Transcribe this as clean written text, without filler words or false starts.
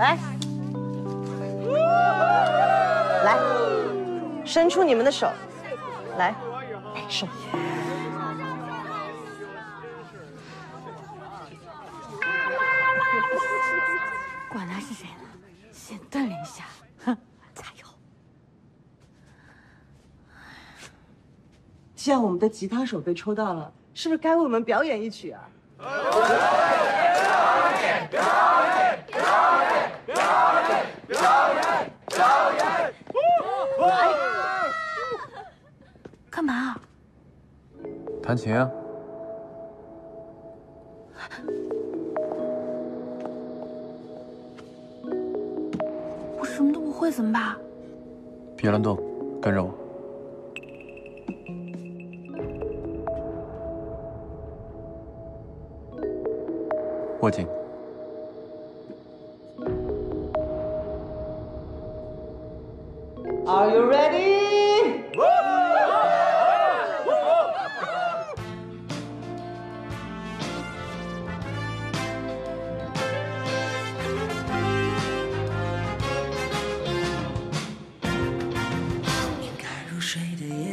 来，来，伸出你们的手，来，手。 管他是谁呢，先锻炼一下，哼，加油！ 既然我们的吉他手被抽到了，是不是该为我们表演一曲啊？ 干嘛？ 弹琴啊。 我什么都不会怎么办？ 别乱动，跟着我。握紧。 Are you ready? 应该入睡的夜